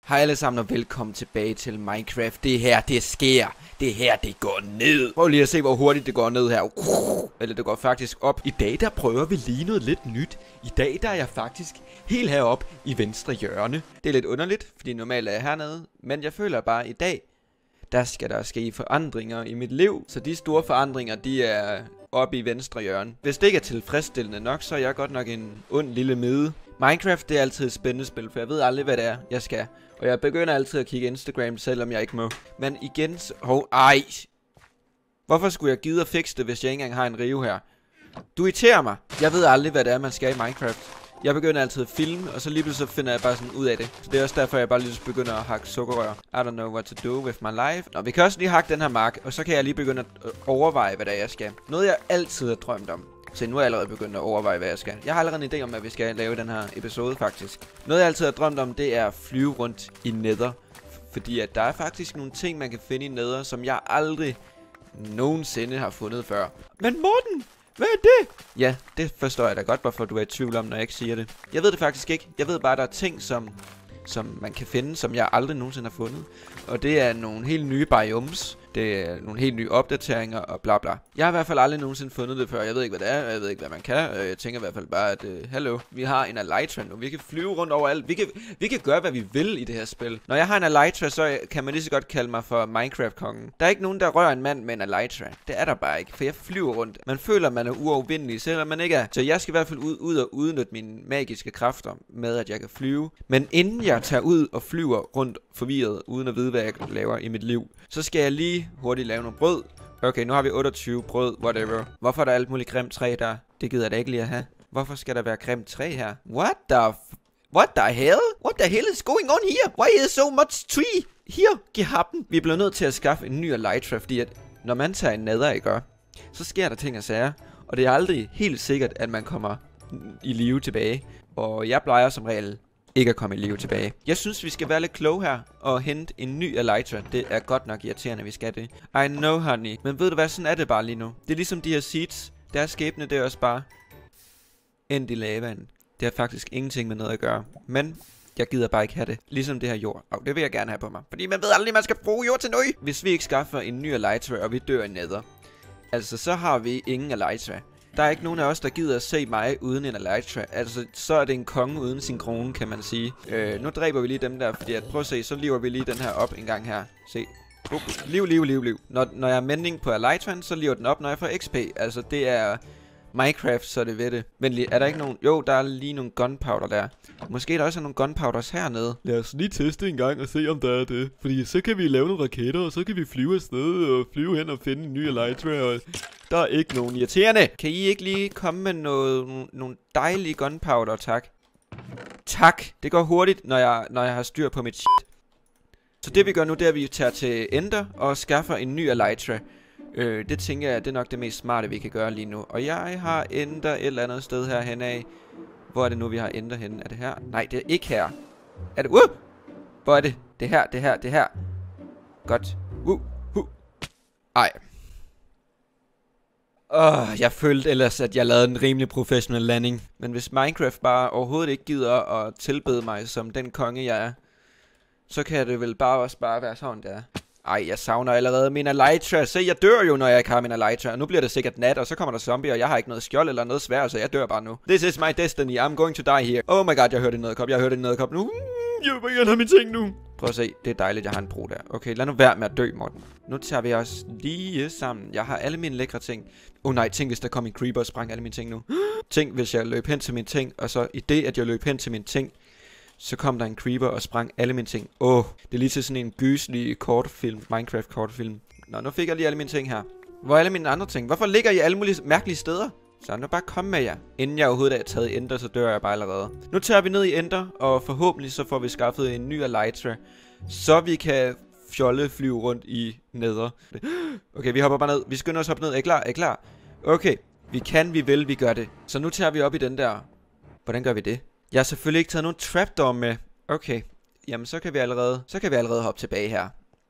Hej alle sammen og velkommen tilbage til Minecraft. Det her, det sker. Det her, det går ned. Prøv lige at se, hvor hurtigt det går ned her. Eller det går faktisk op. I dag, der prøver vi lige noget lidt nyt. I dag, der er jeg faktisk helt heroppe i venstre hjørne. Det er lidt underligt, fordi normalt er jeg hernede. Men jeg føler bare, i dag, der skal der ske forandringer i mit liv. Så de store forandringer, de er oppe i venstre hjørne. Hvis det ikke er tilfredsstillende nok, så er jeg godt nok en ond lille mide. Minecraft, det er altid et spændende spil, for jeg ved aldrig, hvad det er, jeg skal. Og jeg begynder altid at kigge Instagram, selvom jeg ikke må. Men igen, hvorfor skulle jeg gide at fikse det, hvis jeg ikke engang har en rive her? Du irriterer mig. Jeg ved aldrig, hvad det er, man skal i Minecraft. Jeg begynder altid at filme, og så lige pludselig finder jeg bare sådan ud af det. Så det er også derfor, jeg bare lige begynder at hakke sukkerrør. I don't know what to do with my life. Nå, vi kan også lige hakke den her mark, og så kan jeg lige begynde at overveje, hvad det er, jeg skal. Noget, jeg altid har drømt om. Så nu er jeg allerede begyndt at overveje, hvad jeg skal. Jeg har allerede en idé om, hvad vi skal lave i den her episode, faktisk. Noget, jeg altid har drømt om, det er at flyve rundt i Nether. Fordi at der er faktisk nogle ting, man kan finde i Nether, som jeg aldrig nogensinde har fundet før. Men Morten, hvad er det? Ja, det forstår jeg da godt, hvorfor du er i tvivl om, når jeg ikke siger det. Jeg ved det faktisk ikke. Jeg ved bare, at der er ting, som man kan finde, som jeg aldrig nogensinde har fundet. Og det er nogle helt nye biomes. Det er nogle helt nye opdateringer og bla bla. Jeg har i hvert fald aldrig nogensinde fundet det før. Jeg ved ikke, hvad det er. Jeg ved ikke, hvad man kan. Jeg tænker i hvert fald bare, at hallo, vi har en Elytra nu. Vi kan flyve rundt overalt. Vi kan gøre, hvad vi vil i det her spil. Når jeg har en Elytra, så kan man lige så godt kalde mig for Minecraft-kongen. Der er ikke nogen, der rører en mand med en Elytra. Det er der bare ikke, for jeg flyver rundt. Man føler, man er uovervindelig, selvom man ikke er. Så jeg skal i hvert fald ud og udnytte mine magiske kræfter med, at jeg kan flyve. Men inden jeg tager ud og flyver rundt forvirret, uden at vide, hvad jeg laver i mit liv, så skal jeg lige hurtigt lave noget brød. Okay, nu har vi 28 brød, whatever. Hvorfor er der alt muligt grimt træ der? Det gider jeg da ikke lige at have. Hvorfor skal der være grimt træ her? What the hell? What the hell is going on here? Why is so much tree? Here, giv happen. Vi bliver nødt til at skaffe en ny Elytra, fordi at når man tager en Nether, ikke, så sker der ting og sager. Og det er aldrig helt sikkert, at man kommer i live tilbage. Og jeg plejer som regel ikke at komme i live tilbage. Jeg synes, vi skal være lidt kloge her og hente en ny Elytra. Det er godt nok irriterende, vi skal det. I know, honey. Men ved du hvad, sådan er det bare lige nu. Det er ligesom de her seeds. Deres skæbne, det er også bare endt i lavaen. Det har faktisk ingenting med noget at gøre. Men jeg gider bare ikke have det. Ligesom det her jord. Det vil jeg gerne have på mig. Fordi man ved aldrig, man skal bruge jord til noget. Hvis vi ikke skaffer en ny Elytra, og vi dør i Nether, altså så har vi ingen Elytra. Der er ikke nogen af os, der gider at se mig uden en Elytra. Altså, så er det en konge uden sin krone, kan man sige. Nu dræber vi lige dem der, fordi at, prøv at se, så lever vi lige den her op en gang her. Se. Liv. Når jeg er mending på Elytraen, så lever den op, når jeg får XP. Altså, det er Minecraft, så det ved det. Men er der ikke nogen? Jo, der er lige nogle gunpowder der. Måske der også er nogle gunpowders hernede. Lad os lige teste en gang og se, om der er det. Fordi så kan vi lave nogle raketter, og så kan vi flyve afsted og flyve hen og finde en ny Elytra. Og der er ikke nogen irriterende. Kan I ikke lige komme med nogle dejlige gunpowder, tak? Tak. Det går hurtigt, når jeg har styr på mit shit. Så det vi gør nu, det er, at vi tager til Ender og skaffer en ny Elytra. Det tænker jeg, det er nok det mest smarte, vi kan gøre lige nu. Og jeg har Ender et eller andet sted herhen af. Hvor er det nu, vi har Ender henne? Er det her? Nej, det er ikke her. Er det? Hvor er det? Det her. Godt. Ej. Jeg følte ellers, at jeg lavede en rimelig professionel landing. Men hvis Minecraft bare overhovedet ikke gider at tilbede mig som den konge, jeg er, så kan det vel også bare være sådan, der. Ej, jeg savner allerede min Elytra. Se, jeg dør jo, når jeg ikke har min Elytra. Og nu bliver det sikkert nat, og så kommer der zombier, og jeg har ikke noget skjold eller noget sværd, så jeg dør bare nu. This is my destiny. I'm going to die here. Oh my god, jeg hørte en nødkop. Nu. Jeg vil gerne have min ting nu. Prøv at se, det er dejligt, jeg har en bro der. Okay, lad nu være med at dø, Morten. Nu tager vi os lige sammen. Jeg har alle mine lækre ting. Nej, tænk hvis der kom en creeper og sprang alle mine ting nu. Tænk hvis jeg løb hen til mine ting, og så i det, at jeg løb hen til mine ting, så kom der en creeper og sprang alle mine ting. Det er lige til sådan en gyselig kortfilm, Minecraft kortfilm. Nå, nu fik jeg lige alle mine ting her. Hvor er alle mine andre ting? Hvorfor ligger I alle mulige mærkelige steder? Så nu bare kom med jer. Inden jeg overhovedet er taget i Ender, så dør jeg bare allerede. Nu tager vi ned i Ender, og forhåbentlig så får vi skaffet en ny Elytra, så vi kan flyve rundt i Nether. Okay, vi hopper bare ned. Vi skynder os hoppe ned. Er I klar? Okay. Vi vil, vi gør det. Så nu tager vi op i den der. Hvordan gør vi det? Jeg har selvfølgelig ikke taget nogen trapdoor med. Okay. Jamen, så kan vi allerede hoppe tilbage her.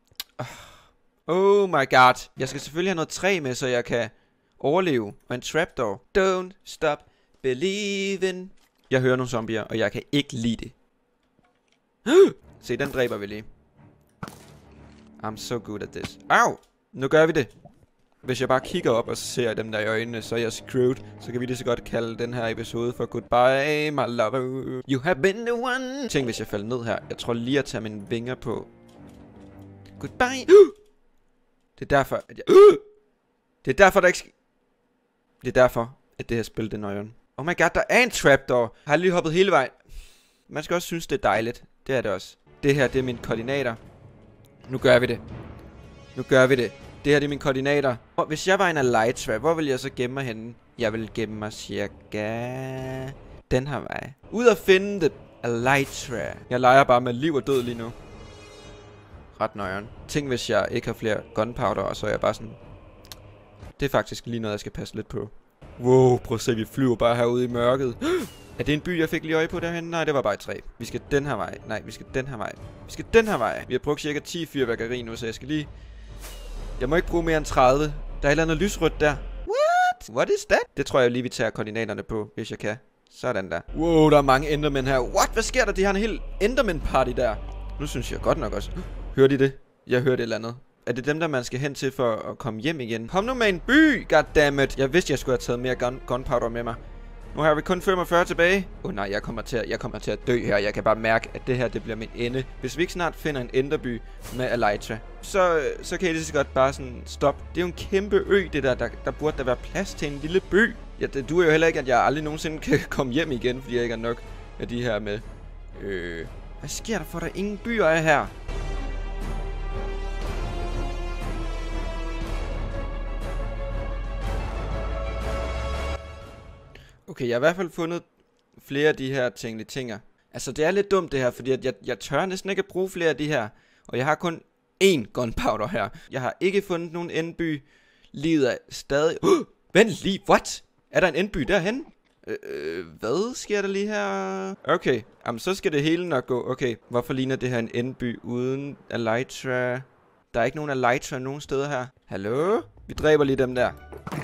Oh my god. Jeg skal selvfølgelig have noget træ med, så jeg kan overleve. Og en trapdoor. Don't stop believing. Jeg hører nogle zombier, og jeg kan ikke lide det. Se, den dræber vi lige. I'm so good at this. Au! Nu gør vi det. Hvis jeg bare kigger op og ser dem der i øjnene, så er jeg screwed. Så kan vi lige så godt kalde den her episode for Goodbye, my lover. You have been the one. Tænk, hvis jeg falder ned her. Jeg tror lige at tage mine vinger på. Goodbye. Det er derfor, at jeg... Det er derfor, der ikke... Det er derfor, at det her spil, det er nøjeren. Oh my god, der er en trapdoor. Jeg har lige hoppet hele vejen. Man skal også synes, det er dejligt. Det er det også. Det her, det er mine koordinater. Nu gør vi det. Nu gør vi det. Det her, det er mine koordinater. Hvis jeg var en Elytra, hvor ville jeg så gemme mig henne? Jeg vil gemme mig cirka... den her vej. Ud at finde det. Elytra. Jeg leger bare med liv og død lige nu. Ret nøjeren. Tænk, hvis jeg ikke har flere gunpowder, og så er jeg bare sådan... Det er faktisk lige noget, jeg skal passe lidt på. Wow, prøv at se, vi flyver bare herude i mørket. Er det en by, jeg fik lige øje på derhen? Nej, det var bare et træ. Vi skal den her vej. Nej, vi skal den her vej. Vi skal den her vej. Vi har brugt cirka 10 fyrværkeri nu, så jeg skal lige... Jeg må ikke bruge mere end 30. Der er et eller andet lysrødt der. What is that? Det tror jeg lige, vi tager koordinaterne på, hvis jeg kan. Sådan der. Wow, der er mange endermænd her. What? Hvad sker der? De har en hel endermænd party der. Nu synes jeg godt nok også. Hørte I det? Jeg hørte et eller andet. Er det dem, der man skal hen til for at komme hjem igen? Kom nu med en by, goddammit. Jeg vidste, jeg skulle have taget mere gunpowder med mig. Nu har vi kun 45 tilbage. Nej, jeg kommer til at dø her. Jeg kan bare mærke, at det her, det bliver min ende. Hvis vi ikke snart finder en enderby med Elytra, så kan I lige så godt bare sådan stoppe. Det er jo en kæmpe ø, det der burde der være plads til en lille by. Ja, det duer jo heller ikke, at jeg aldrig nogensinde kan komme hjem igen, fordi jeg ikke har nok af de her med. Hvad sker der for, der ingen byer er her? Okay, jeg har i hvert fald fundet flere af de her tinger. Altså, det er lidt dumt det her, fordi at jeg tør næsten ikke at bruge flere af de her. Og jeg har kun én gunpowder her. Jeg har ikke fundet nogen endby. Livet er stadig... Vent lige, what? Er der en endby derhen? Hvad sker der lige her? Okay, jamen så skal det hele nok gå. Okay, hvorfor ligner det her en endby uden Elytra? Der er ikke nogen Elytra nogen steder her. Hallo? Vi dræber lige dem der.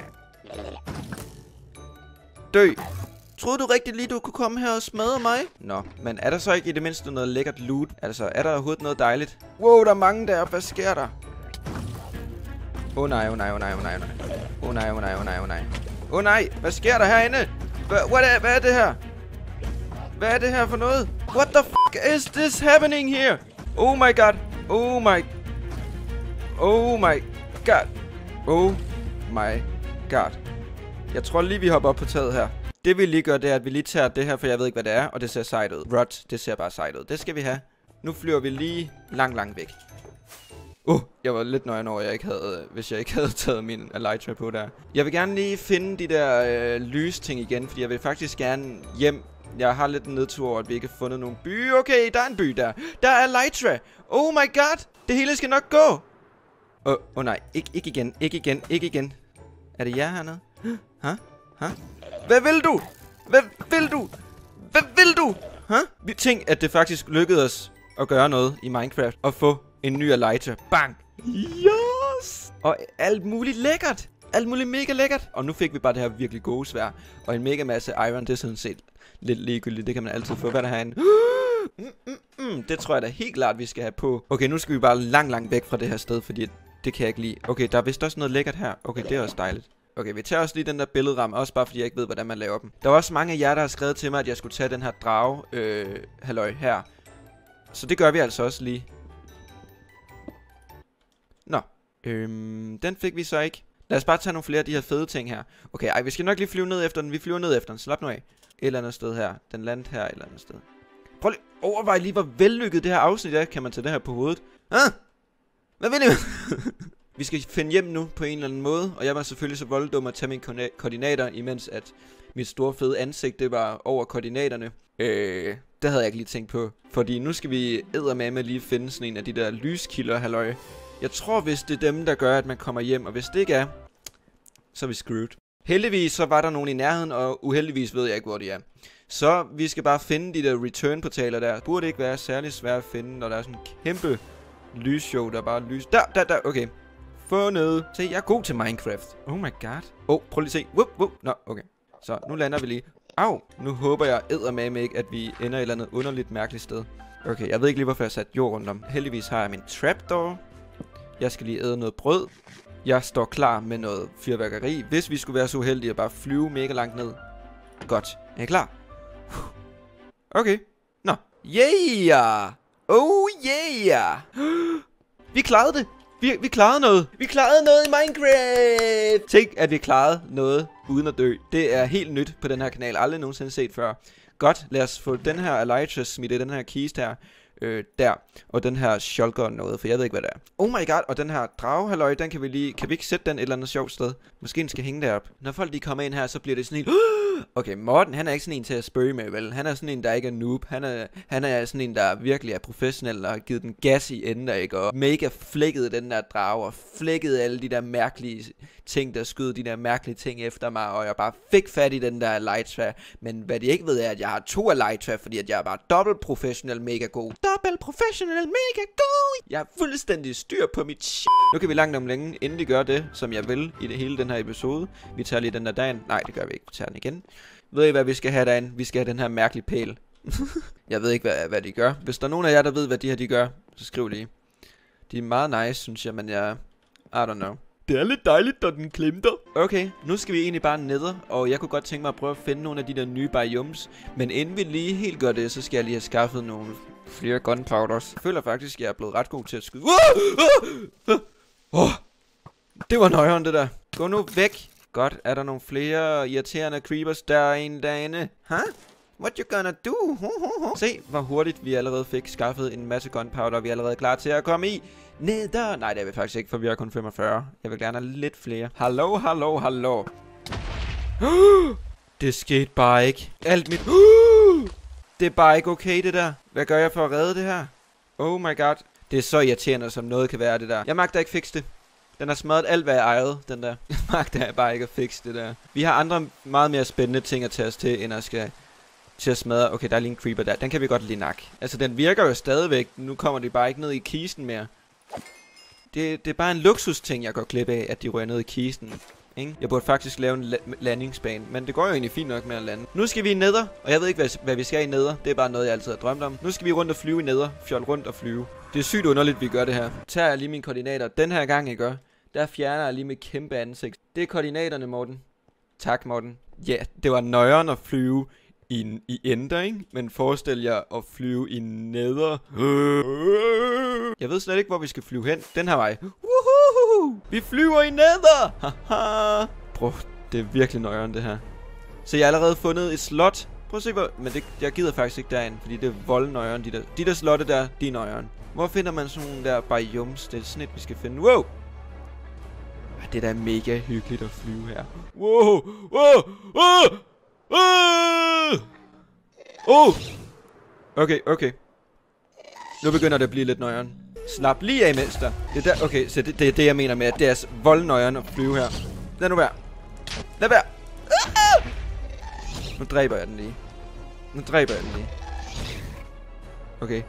Dø. Troede du rigtig lige, du kunne komme her og smadre mig? Nå, men er der så ikke i det mindste noget lækkert loot? Altså, er der overhovedet noget dejligt? Wow, der er mange der. Hvad sker der? Åh nej, åh nej, åh nej, åh nej, åh nej. Åh nej, åh nej, åh nej, åh nej. Åh nej, hvad sker der herinde? Hvad er det her? Hvad er det her for noget? What the fuck is this happening here? Oh my god. Oh my... Oh my god. Oh my god. Jeg tror lige, vi hopper op på taget her. Det vi lige gør, det er, at vi lige tager det her, for jeg ved ikke, hvad det er, og det ser sejt ud. Rot, det ser bare sejt ud. Det skal vi have. Nu flyver vi lige langt væk. Jeg var lidt nøjen over, hvis jeg ikke havde taget min Elytra på der. Jeg vil gerne lige finde de der lysting igen, fordi jeg vil faktisk gerne hjem. Jeg har lidt en nedtur over, at vi ikke har fundet nogen by. Okay, der er en by der. Der er Elytra. Oh my god. Det hele skal nok gå. Nej. Ikke igen. Er det jer hernede? Hvad vil du? Hvad vil du? Vi tænkte, at det faktisk lykkedes os at gøre noget i Minecraft og få en ny Elytra. Bang! Yes! Og alt muligt lækkert. Alt muligt mega lækkert. Og nu fik vi bare det her virkelig gode sværd. Og en mega masse iron, det er sådan set lidt ligegyldigt. Det kan man altid få. Hvad er der herinde? Det tror jeg da helt klart, vi skal have på. Okay, nu skal vi bare langt væk fra det her sted, fordi det kan jeg ikke lide. Okay, der er vist også noget lækkert her. Okay, det er også dejligt. Okay, vi tager også lige den der billedramme, også bare fordi jeg ikke ved, hvordan man laver dem. Der var også mange af jer, der har skrevet til mig, at jeg skulle tage den her drage, halløj her. Så det gør vi altså også lige. Nå, den fik vi så ikke. Lad os bare tage nogle flere af de her fede ting her. Okay, vi skal nok lige flyve ned efter den. Vi flyver ned efter den, slap nu af. Et eller andet sted her. Den landede her et eller andet sted. Prøv lige overvej lige, hvor vellykket det her afsnit er. Kan man tage det her på hovedet? Hvad vil I? Vi skal finde hjem nu på en eller anden måde. Og jeg var selvfølgelig så volddum at tage mine koordinater, imens at mit store fede ansigt, det var over koordinaterne. Det havde jeg ikke lige tænkt på. Fordi nu skal vi eddermame lige finde sådan en af de der lyskilder, halløj. Jeg tror, hvis det er dem, der gør, at man kommer hjem. Og hvis det ikke er, så er vi screwed. Heldigvis så var der nogen i nærheden, og uheldigvis ved jeg ikke, hvor de er. Så vi skal bare finde de der return-portaler der. Det burde ikke være særlig svært at finde, når der er sådan en kæmpe lysshow, der bare lys. Der, okay. Fundet. Se, jeg er god til Minecraft. Oh my god. Prøv lige at se. Whoop. Nå, okay. Så, nu lander vi lige. Au, nu håber jeg eddermame ikke, at vi ender et eller andet underligt mærkeligt sted. Okay, jeg ved ikke lige, hvorfor jeg satte jord rundt om. Heldigvis har jeg min trapdoor. Jeg skal lige æde noget brød. Jeg står klar med noget fyrværkeri, hvis vi skulle være så uheldige at bare flyve mega langt ned. Godt. Er I klar? Okay. Nå. Yeah! Oh yeah! Vi klarede det! Vi klarede noget! Vi klarede noget i Minecraft! Tænk, at vi klarede noget uden at dø. Det er helt nyt på den her kanal. Aldrig nogensinde set før. Godt, lad os få den her Elytra smidt i den her kiste her. Der. Og den her shotgun noget, for jeg ved ikke, hvad det er. Oh my god, og den her dragehalløj, den kan vi lige... Kan vi ikke sætte den et eller andet sjovt sted? Måske den skal hænge derop. Når folk lige kommer ind her, så bliver det sådan helt... Okay, Morten, han er ikke sådan en til at spørge med, vel? Han er sådan en, der ikke er noob. Han er sådan en, der virkelig er professionel og har givet den gas i enden, der ikke? Og mega flækket den der drage, og flækket alle de der mærkelige ting, der skød de der mærkelige ting efter mig, og jeg bare fik fat i den der Elytra. Men hvad de ikke ved er, at jeg har 2 Elytra, fordi at jeg er bare dobbelt professionel mega god. Dobbelt professionel mega god! Jeg er fuldstændig styr på mit shit. Nu kan vi langt om længe endelig gøre det, som jeg vil i det hele den her episode. Vi tager lige den der derind. Nej, det gør vi ikke. Vi tager den igen. Ved I, hvad vi skal have derinde? Vi skal have den her mærkelige pæl. Jeg ved ikke, hvad de gør. Hvis der er nogen af jer, der ved, hvad de her de gør, så skriv lige. De er meget nice, synes jeg, men jeg... I don't know. Det er lidt dejligt, når den klemter. Okay, nu skal vi egentlig bare ned, og jeg kunne godt tænke mig at prøve at finde nogle af de der nye biomes. Men inden vi lige helt gør det, så skal jeg lige have skaffet nogle flere gunpowders. Jeg føler faktisk, at jeg er blevet ret god til at skyde. Det var nøjeren, det der. Gå nu væk. Godt, er der nogle flere irriterende creepers derinde? Huh? What you gonna do? Se, hvor hurtigt vi allerede fik skaffet en masse gunpowder, og vi er allerede klar til at komme i. Neder. Nej, det er vi faktisk ikke, for vi har kun 45. Jeg vil gerne have lidt flere. Hallo. Det skete bare ikke. Alt mit... Det er bare ikke okay, det der. Hvad gør jeg for at redde det her? Oh my god. Det er så irriterende, som noget kan være, det der. Jeg magter ikke fikse det. Den har smadret alt, hvad jeg ejede, den der. Jeg magter bare ikke at fikse det der. Vi har andre meget mere spændende ting at tage os til, end at skal til at smadre. Okay, der er lige en creeper der. Den kan vi godt lige nakke. Altså, den virker jo stadigvæk. Nu kommer de bare ikke ned i kisten mere. Det er bare en luksusting, jeg går glip af, at de rører ned i kisten. Ikke? Jeg burde faktisk lave en landingsbane, men det går jo egentlig fint nok med at lande. Nu skal vi i neder, og jeg ved ikke, hvad vi skal i neder. Det er bare noget, jeg altid har drømt om. Nu skal vi rundt og flyve i neder. Fjol rundt og flyve. Det er sygt underligt, vi gør det her. Tager jeg lige mine koordinater. Den her gang, jeg gør, der fjerner jeg lige mit kæmpe ansigt. Det er koordinaterne, Morten. Tak, Morten. Ja, det var nøjeren at flyve i ender, ikke? Men forestil jer at flyve i neder. Jeg ved slet ikke, hvor vi skal flyve hen. Den her vej. Vi flyver i neder! Haha. Bro, det er virkelig nøjeren, det her. Så jeg har allerede fundet et slot. Prøv at se, hvor... Men jeg gider faktisk ikke derind, fordi det er voldnøjeren. De der slotte der, de er nøjeren. Hvor finder man sådan nogle der biomes? Det er sådan et, vi skal finde. Wow! Det er da mega hyggeligt at flyve her. Wow! Okay. Nu begynder det at blive lidt nøjeren. Slap lige af, mens der. Det er der. Okay, så det er det, jeg mener med, at det er voldnøjeren at flyve her. Lad nu være. Lad være. Nu dræber jeg den lige. Okay.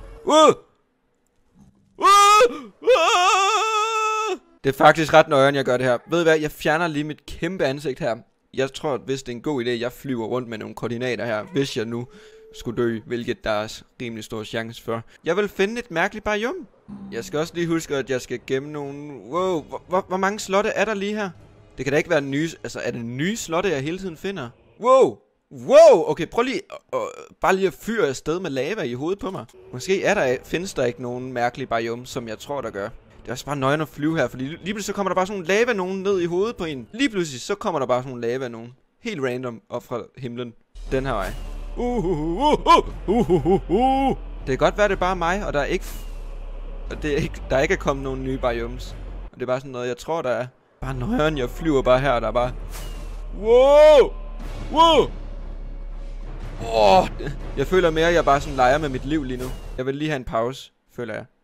Det er faktisk ret nøjeren, jeg gør det her. Ved I hvad? Jeg fjerner lige mit kæmpe ansigt her. Jeg tror, at hvis det er en god idé, jeg flyver rundt med nogle koordinater her, hvis jeg nu skulle dø, hvilket der er rimelig stor chance for. Jeg vil finde et mærkeligt biome. Jeg skal også lige huske, at jeg skal gemme nogle... Wow, hvor mange slotte er der lige her? Det kan da ikke være nye... Altså, er det nye slotte, jeg hele tiden finder? Wow, okay, prøv lige... bare lige at fyre afsted med lava i hovedet på mig. Måske findes der ikke nogen mærkelige biome, som jeg tror, der gør. Det er også bare nøjeren at flyve her, fordi lige pludselig så kommer der bare sådan nogle lava nogen ned i hovedet på en. Lige pludselig så kommer der bare sådan nogle lava nogen. Helt random op fra himlen. Den her vej. Det kan godt være, det er bare mig, og der er ikke kommet nogen nye biomes. Og det er bare sådan noget, jeg tror, der er. Bare nøjeren, jeg flyver bare her, og der er bare... Wow! Jeg føler mere, at jeg bare sådan leger med mit liv lige nu. Jeg vil lige have en pause, føler jeg.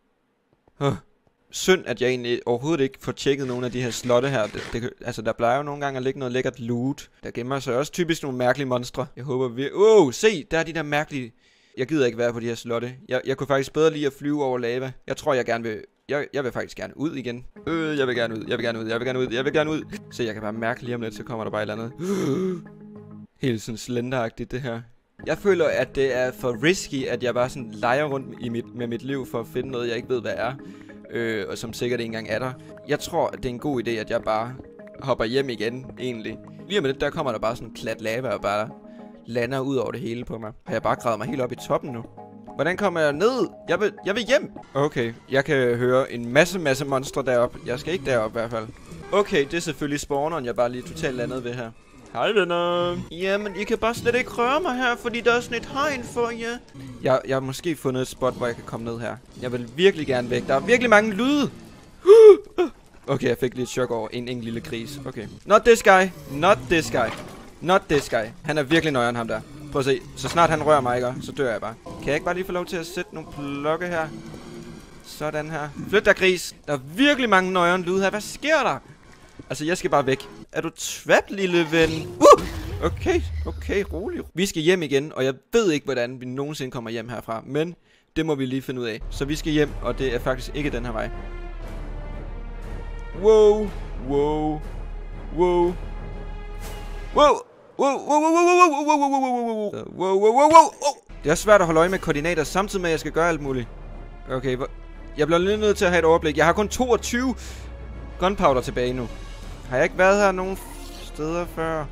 Synd, at jeg egentlig overhovedet ikke får tjekket nogle af de her slotte her. Altså, der plejer jo nogle gange at ligge noget lækkert loot. Der gemmer sig også typisk nogle mærkelige monstre. Jeg håber vi... Se! Der er de der mærkelige... Jeg gider ikke være på de her slotte. Jeg kunne faktisk bedre lide at flyve over lava. Jeg tror, jeg gerne vil... Jeg vil faktisk gerne ud igen. Jeg vil gerne ud. Se, jeg kan bare mærke lige om lidt, så kommer der bare et eller andet. Helt sådan slenderagtigt, det her. Jeg føler, at det er for risky, at jeg bare sådan leger rundt med mit liv for at finde noget, jeg ikke ved, hvad er. Og som sikkert ikke engang er der. Jeg tror, at det er en god idé, at jeg bare hopper hjem igen, egentlig. Lige om lidt, der kommer der bare sådan en klat lava og bare lander ud over det hele på mig. Har jeg bare gravet mig helt op i toppen nu? Hvordan kommer jeg ned? Jeg vil hjem. Okay, jeg kan høre en masse monstre deroppe. Jeg skal ikke derop i hvert fald. Okay, det er selvfølgelig spawneren, jeg bare lige totalt landet ved her. Hej venner. Jamen, I kan bare slet ikke røre mig her, fordi der er sådan et hegn for jer. Jeg har måske fundet et spot, hvor jeg kan komme ned her. Jeg vil virkelig gerne væk. Der er virkelig mange lyde. Okay, jeg fik lidt chok over en enkelt lille gris. Okay. Not this guy. Not this guy. Not this guy. Han er virkelig nøjeren, ham der. Prøv at se. Så snart han rører mig, ikke? Så dør jeg bare. Kan jeg ikke bare lige få lov til at sætte nogle blokke her? Sådan her. Flyt dig, gris. Der er virkelig mange nøjeren lyde her. Hvad sker der? Altså, jeg skal bare væk. Er du trapped, lille ven? Okay, rolig. Vi skal hjem igen, og jeg ved ikke, hvordan vi nogensinde kommer hjem herfra. Men det må vi lige finde ud af. Så vi skal hjem, og det er faktisk ikke den her vej. Wow. Det er svært at holde øje med koordinater, samtidig med, at jeg skal gøre alt muligt. Okay, jeg bliver lidt nødt til at have et overblik. Jeg har kun 22 gunpowder tilbage nu. Har jeg ikke været her nogen steder før?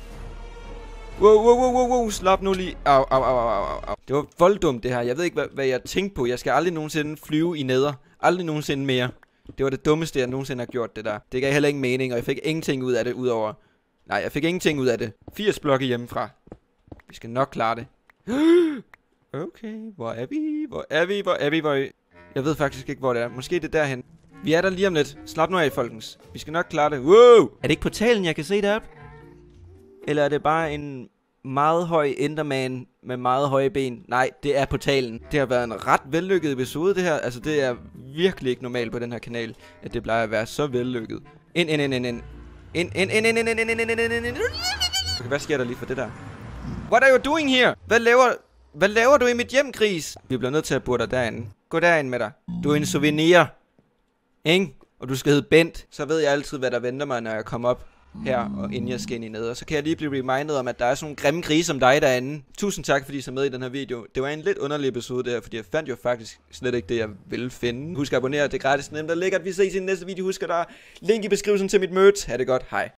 Wow. Slap nu lige. Au. Det var volddumt det her. Jeg ved ikke, hvad jeg tænkte på. Jeg skal aldrig nogensinde flyve i neder. Aldrig nogensinde mere. Det var det dummeste, jeg nogensinde har gjort, det der. Det gav heller ingen mening, og jeg fik ingenting ud af det, udover... Nej, jeg fik ingenting ud af det. 80 blokke hjemmefra. Vi skal nok klare det. Okay, hvor er vi? Jeg ved faktisk ikke, hvor det er. Måske det er derhen. Vi er der lige om lidt. Slap nu af, folkens. Vi skal nok klare det. Wow! Er det ikke portalen, jeg kan se deroppe? Eller er det bare en meget høj enderman med meget høje ben? Nej, det er portalen. Det har været en ret vellykket episode, det her. Altså, det er virkelig ikke normalt på den her kanal, at det plejer at være så vellykket. Ind. Okay, hvad sker der lige for det der? What are you doing here? Hvad laver du i mit hjem, gris? Vi bliver nødt til at burde dig derinde. Gå derind med dig. Du er en souvenir. Ikke? Og du skal hedde Bent. Så ved jeg altid, hvad der venter mig, når jeg kommer op her, og inden jeg skal ind i ned. Og så kan jeg lige blive reminded om, at der er sådan nogle grimme grise som dig derinde. Tusind tak, fordi I så med i den her video. Det var en lidt underlig episode der, fordi jeg fandt jo faktisk slet ikke det, jeg ville finde. Husk at abonnere, det er gratis nemt og lækkert. Vi ses i den næste video. Husk, at der er link i beskrivelsen til mit merch. Ha' det godt. Hej.